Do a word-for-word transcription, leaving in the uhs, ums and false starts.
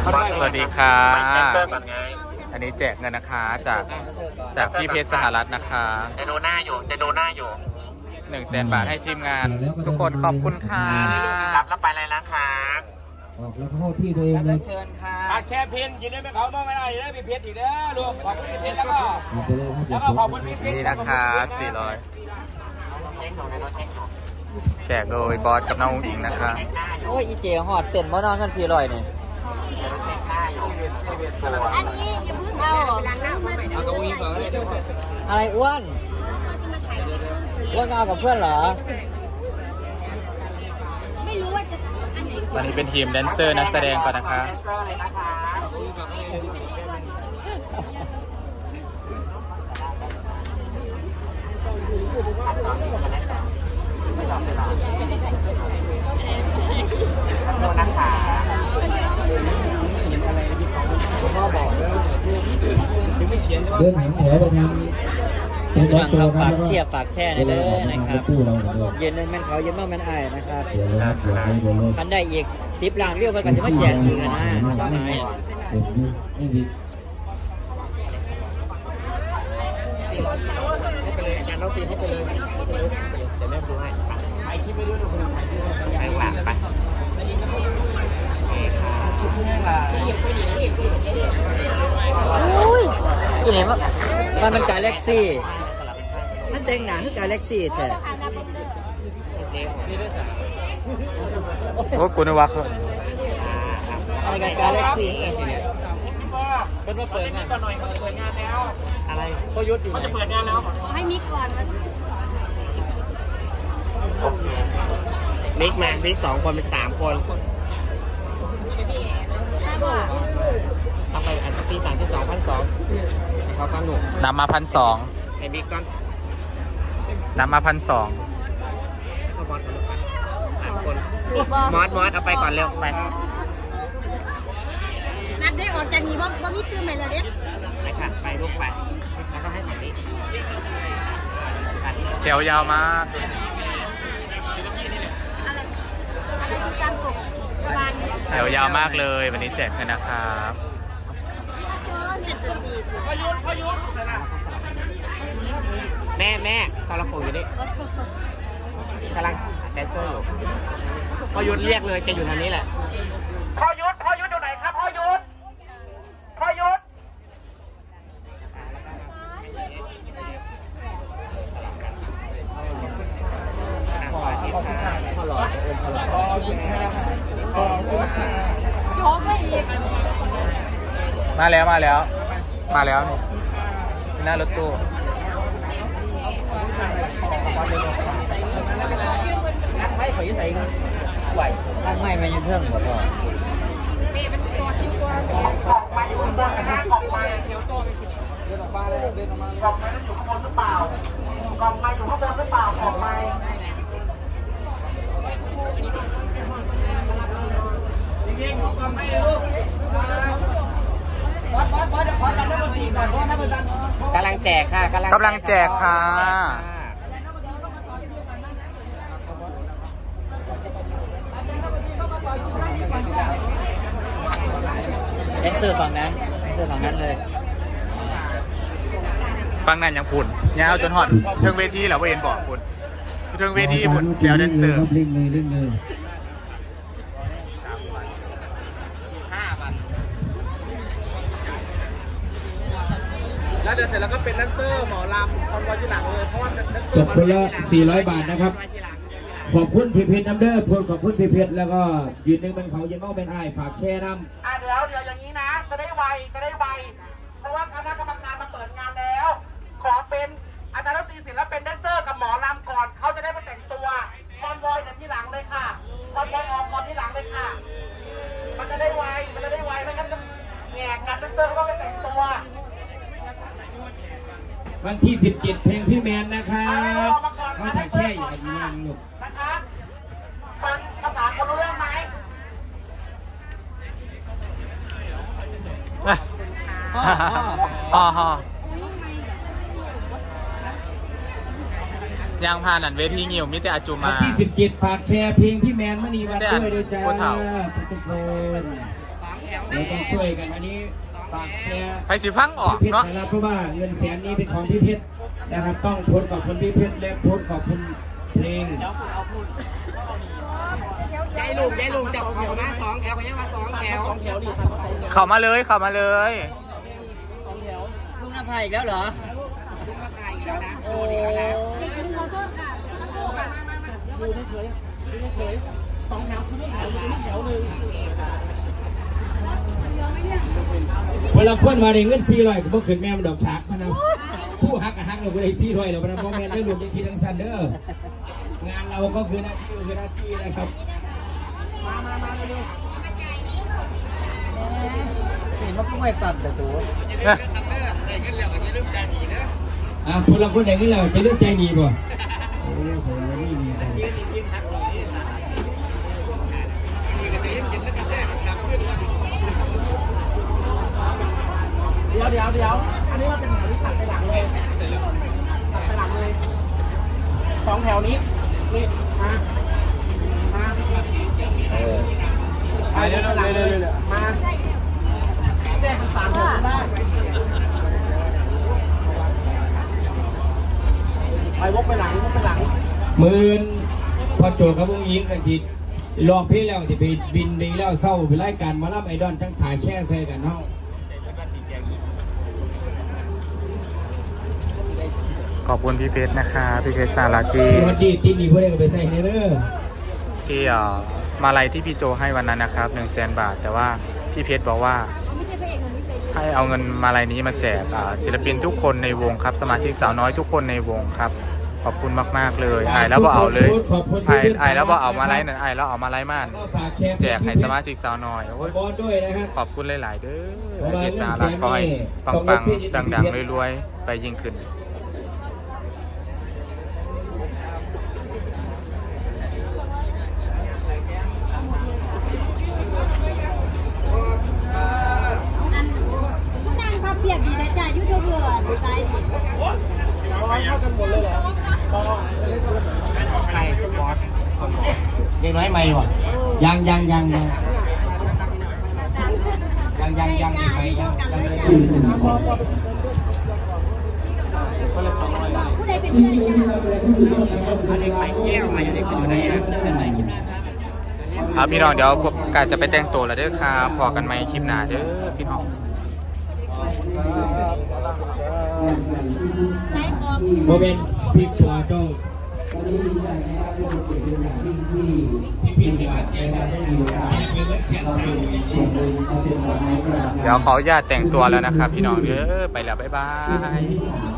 สวัสดีค่ะอันนี้แจกเงินนะคะจากจากพี่เพชรสหรัฐนะคะจะดูหน้าอยู่จะดูหน้าอยู่หนึ่งแสนบาทให้ทีมงานทุกคนขอบคุณค่ะรับแล้วไปเลยนะคะออกแล้วเข้าที่ตัวเองเลยเชิญค่ะปากแช่พินกินได้ไหมเขาไม่ได้ได้พี่เพชรอีกเด้อรวมขอบคุณพี่เพชรแล้วก็แล้วก็ขอบคุณพี่เพชรนี่นะคะสี่ร้อยแจกโดยบอสกับน้องอุ้งอิงนะคะโอ้ยอีเจ๋หอดเต้นมานอนกันสี่ร้อยเนี่ยอันนี้อย่าเพิ่งเอาเอาตรงนี้ก่อนอะไรอ้วนอ้วนเอากับเพื่อนเหรอไม่รู้ว่าจะอันไหนวันนี้เป็นทีมแดนเซอร์นักแสดงก่อนนะคะเรื่องหางแผลไปทางเป็นรถตัวฝากเชียร์ฝากแช่ในเลยนะครับเย็นนั่นแม่นเขาเย็นมากแม่นไอ้นะครับพันได้อีกสิบล้านเรียวไปกันจะมาแจกอีกนะว่าไงให้ไปเลยอาจารย์เราตีให้ไปเลยเดี๋ยวแม่ดูให้ถ่ายคลิปไปด้วยดูคนถ่ายคลิปไปหลังไปอุ้ยอีนี่มันมันเป็นกาแล็กซี่นั่นแต่งหนังคือกาแล็กซี่แต่โอ้กูนึกว่าเขาอะไรกาแล็กซี่เป็นว่าเปิดงานก่อนหน่อยเขาจะเปิดงานแล้วอะไรเขายุดเขาจะเปิดงานแล้วให้มิกก่อนมิกมามิกสองคนเป็นสามคนเอาไปอันที่สามที่สองพันสองเขากำหนดนำมาพันสองไอ้บิ๊กก่อนนำมาพันสองก็มอสคนละสามคนมอสมอสเอาไปก่อนเร็วไปนัดได้ออกจากนี้ว่าว่ามีตื้อไหมล่ะเด็กไปค่ะไปลูกไปแล้วก็ให้ถ่ายนี้แถวยาวมากอะไรอะไรที่การตกกระบาลแถวยาวมากเลยวันนี้แจกกันนะครับแม่แม่ตอนเราโผล่อยู่นี่กำลังแดนเซอร์อยู่พอยุดเรียกเลยแกอยู่ทางนี้แหละพอยุดพอยุดอยู่ไหนครับพอยุดพอยุดมาแล้วมาแล้วมาแล้วนี่หน้ารถตู้นักไม้ขอยใส่กันไหวนักไม้ไม่ยังเทิงหมดหรอกของไม้อยู่ข้างบนนะของไม้เที่ยวโตไปเดินออกมาเลยเดินออกมาของไม้ต้องอยู่ข้างบนหรือเปล่าของไม้อยู่ข้างบนหรือเปล่าของไม้จริงๆของไม้ลูกกำลังแจกค่ะกำลังแจกค่ะแดนเซอร์ฝั่งนั้นแดนเซอร์ฝั่งนั้นเลยฟังนั่นยังปุ่นยาวจนหอดเทิงเวทีเหรอเอ็นบอกปุ่นเทิงเวทีปุ่นเดี๋ยวแดนเซอร์ลิงเลยลิงเลยแล้วเดินเสร็จแล้วก็เป็นแดนเซอร์หมอลำคอนวอยที่หลังเลยเพราะว่าแดนเซอร์จบคนละสี่ร้อยบาทนะครับขอบคุณพี่เพชรน้ำเด้อพูดขอบคุณพี่เพชรแล้วก็ยืนหนึ่งเป็นเขาเย็นเมาเป็นไอฝากแช่น้ำอ่ะเดี๋ยวเดี๋ยวอย่างนี้นะจะได้ไวจะได้ไวเพราะว่าคณะกรรมการมาเปิดงานแล้วขอเป็นอาจารย์ดนตรีศิลป์เป็นแดนเซอร์กับหมอลำก่อนเขาจะได้ไปแต่งตัวคอนวอยที่หลังเลยค่ะคอนวอยออกก่อนที่หลังเลยค่ะมันจะได้ไวมันจะได้ไวไม่งั้นจะแงกกันแดนเซอร์ก็ไปแต่งตัววันที่สิบเจ็ดเพลงพี่แมนนะครับเขาถ่ายแช่อยู่กับยี่ห้อลูกนะครับฟังภาษาคนรู้เรื่องไหมอ๋อฮะยังผ่านอันเวทีงิ้วมิแต่อาจูมาวันที่สิบเจ็ดฝากแชร์เพลงพี่แมนมณีวันด้วยด้วยจ้าทุกคนเราต้องช่วยกันอันนี้ฝากแชร์ไปสิพังออกพี่เพชรเนาะนะครับเพราะว่าเงินแสนนี้เป็นของพี่เพชรนะครับต้องโพสต์ขอบคุณพี่เพชรและโพสต์ขอบคุณเพลงยายลุงยายลุงจับแถวหน้าสองแถวไปยังมาสองแถวสองแถวนี่เข้ามาเลยเข้ามาเลยลุงนภาอีกแล้วเหรอโอ้เด็กหญิงขอโทษค่ะสักครู่ค่ะดูเฉยๆดูเฉยๆสองแถวคือไม่แถวไม่แถวหนึ่งเวลาคนมาในเงินสี่ร้อยก็บ่ขึ้นแม่มันดอกฉากมันนะผู้ฮักกับฮักเราก็ได้สี่ร้อยเราเป็นพ่อแม่ได้รวมได้คิดทั้งสั้นเด้องานเราก็คือหน้าที่คือหน้าที่นะครับมามามาเร็วเห็นว่าเพิ่งไม่ปรับแต่สูอ่าคนละคนไหนเงินเราจะเลือกใจดีป่ะโอ้ยผมไม่ดีเดี๋ยวเดี๋ยวเดี๋ยวอันนี้ว่าเป็นแถวที่ตัดไปหลังเลยตัดไปหลังเลยสองแถวนี้นี่มามาไปเรื่อยๆเลยมาแจ้งสามแถวได้ไปวกไปหลังวกไปหลังหมื่นพอโจกับวงยิงกันทีลองพี่แล้วที่ไปบินดีแล้วเศร้าไปไล่การมาล่ำไอดอนทั้งขาแช่ใส่กันเนาะขอบคุณพี่เพชรนะคะพี่เพชรสาราที่วันดีตีนีเพื่อนก็ไปใส่เฮเลอร์ที่เอ่อมาลัยที่พี่โจให้วันนั้นนะครับหนึ่งแสนบาทแต่ว่าพี่เพชรบอกว่าไม่ใช่พระเอกคนนี้ใช่ให้เอาเงินมาลัยนี้มาแจกอ่าศิลปินทุกคนในวงครับสมาชิกสาวน้อยทุกคนในวงครับขอบคุณมากๆเลยไอ้แล้วก็เอาเลยไอ้ไอ้แล้วก็เอามาไลน์นั่นไอ้แล้วเอามาไลน์ม่านแจกให้สมาชิกสาวน้อยโอ้ยบอลด้วยนะฮะขอบคุณหลายๆเด้อไอ้เพชรสาราขอให้ปังๆดังๆรวยๆไปยิ่งขึ้นอันผู้นางพับเปียกดีนะจ๊ะยูทูบเบอร์ดูใจดีเข้ากันหมดเลยเหรอใครบอสยังน้อยไม่หรอยังยังยังยังยังยังยังยังไม่ยังยังไม่ได้คนละสองร้อยผู้ใดเป็นเพื่อนจ้ะอันนี้ไปแก้วมาอยู่ในคนไหนอ่ะเป็นใหม่คลิปหน้าครับครับพี่น้องเดี๋ยวพวกกาจะไปแต่งตัวแล้วเด้อครับพอกันไหมคลิปหน้าเด้อพี่น้องไหนบอกโมเมนต์พี่ชัวเจ้าพี่พี่ที่มาเสียแล้วได้อยู่เป็นเสียงเราเป็นส่วนหนึ่งเขาเป็นคนไม้เดี๋ยวขออนุญาตแต่งตัวแล้วนะครับพี่น้องเด้อไปแล้วบ๊ายบาย